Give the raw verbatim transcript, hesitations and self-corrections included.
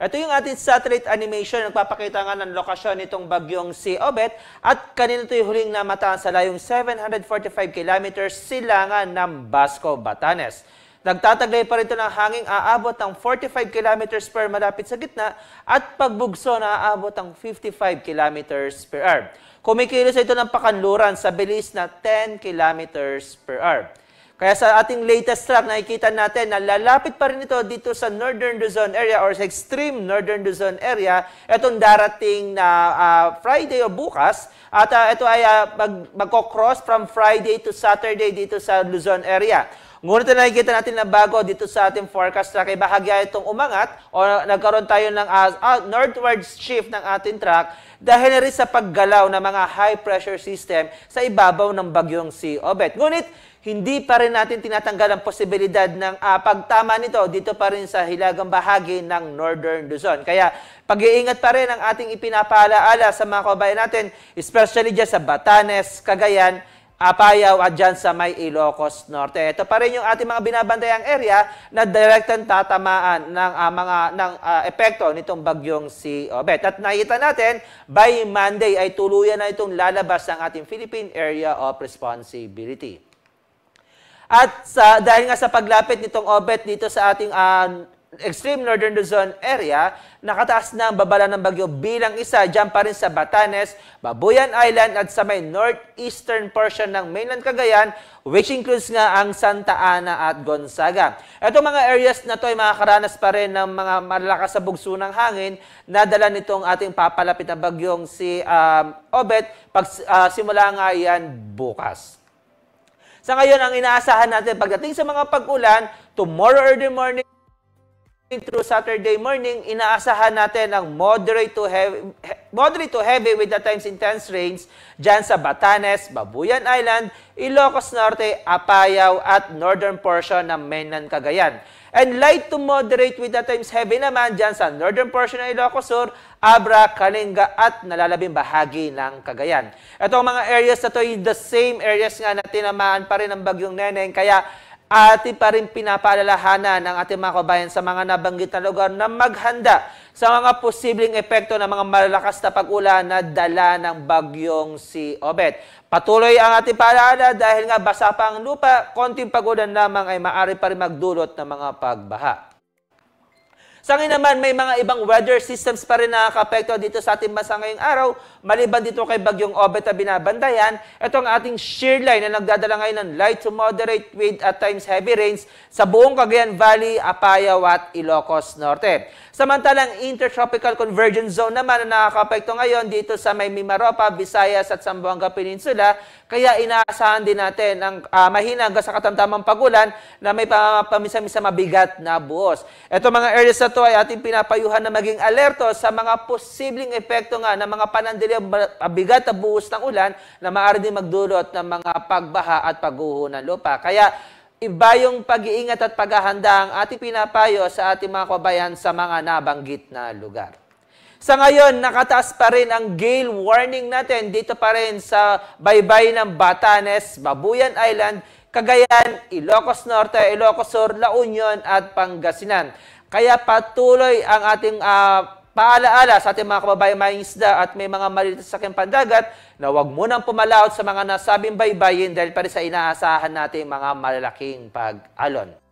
Ito yung ating satellite animation. Nagpapakita nga ng lokasyon nitong bagyong si Obet at kanina ito yung huling namataan sa layong seven hundred forty-five kilometers silangan ng Basco, Batanes. Nagtataglay pa rin ito ng hanging aabot ng forty-five kilometers per malapit sa gitna at pagbugso na aabot ng fifty-five kilometers per hour. Kumikilos ito ng pakanluran sa bilis na ten kilometers per hour. Kaya sa ating latest track, nakikita natin na lalapit pa rin ito dito sa Northern Luzon area or sa extreme Northern Luzon area. Itong darating na uh, Friday o bukas. At uh, ito ay uh, mag magko-cross from Friday to Saturday dito sa Luzon area. Ngunit nakikita natin na bago dito sa ating forecast track ay bahagya itong umangat o nagkaroon tayo ng uh, uh, northward shift ng ating track dahil na rin sa paggalaw ng mga high pressure system sa ibabaw ng bagyong si Obet. Ngunit hindi pa rin natin tinatanggal ang posibilidad ng uh, pagtama nito dito pa rin sa hilagang bahagi ng Northern Luzon. Kaya pag-iingat pa rin ang ating ipinapaalaala sa mga kabayan natin, especially dyan sa Batanes, Cagayan, Apayao at dyan sa may Ilocos Norte. Ito pa rin yung ating mga binabantayang area na direktang tatamaan ng uh, mga ng uh, epekto nitong bagyong si Obet. At nakita natin, by Monday ay tuluyan na itong lalabas ng ating Philippine Area of Responsibility. At sa, dahil nga sa paglapit nitong Obet dito sa ating uh, extreme Northern Luzon area, nakataas na ang babala ng bagyo bilang isa dyan pa rin sa Batanes, Babuyan Island at sa may northeastern portion ng mainland Cagayan, which includes nga ang Santa Ana at Gonzaga. Itong mga areas na to ay makakaranas pa rin ng mga malakas sa bugso ng hangin na dala nitong ating papalapit na bagyong si um, Obet pag uh, simula nga yan bukas. Sa ngayon, ang inaasahan natin pagdating sa mga pag-ulan, tomorrow early morning through Saturday morning, inaasahan natin ang moderate to heavy, moderate to heavy with at times intense rains dyan sa Batanes, Babuyan Island, Ilocos Norte, Apayao at northern portion ng mainland Cagayan. And light to moderate with at times heavy naman dyan sa northern portion ng Ilocos Sur, Abra, Kalinga at nalalabing bahagi ng Cagayan. Ito ang mga areas na to, the same areas nga na tinamaan pa rin ng bagyong Neneng, kaya atin pa rin pinapaalalahanan ng ating mga kabayan sa mga nabanggit na lugar na maghanda sa mga posibleng epekto ng mga malalakas na pag-ulan na dala ng bagyong si Obet. Patuloy ang ating paalala dahil nga basa pa ang lupa, konting pag-ulan lamang ay maaari pa rin magdulot ng mga pagbaha. Sa ngayon naman, may mga ibang weather systems pa rin na nakaka-apekto dito sa ating bansa ngayong araw. Maliban dito kay bagyong Obet na binabantayan, ito ang ating shear line na nagdadala ngayon ng light to moderate with at times heavy rains sa buong Cagayan Valley, Apayao at Ilocos Norte. Samantalang intertropical convergence zone naman na nakaka-apekto ngayon dito sa may Mimaropa, Visayas at Zamboanga Peninsula. Kaya inaasahan din natin ang uh, mahina hanggang sa katamtamang pagulan na may pamisa-misa mabigat na buhos. Ito mga areas na ito ay ating pinapayuhan na maging alerto sa mga posibleng epekto nga ng mga panandiling mabigat na buhos ng ulan na maaari din magdulot ng mga pagbaha at pagguho ng lupa. Kaya iba yung pag-iingat at paghahanda ang ating pinapayo sa ating mga kabayan sa mga nabanggit na lugar. Sa ngayon, nakataas pa rin ang gale warning natin dito pa rin sa baybay ng Batanes, Babuyan Island, Cagayan, Ilocos Norte, Ilocos Sur, La Union at Pangasinan. Kaya patuloy ang ating uh, paalaala sa ating mga kababayang mangingisda at may mga maliliit sa aking pandagat na huwag munang pumalaot sa mga nasabing baybayin dahil pa rin sa inaasahan natin mga malalaking pag-alon.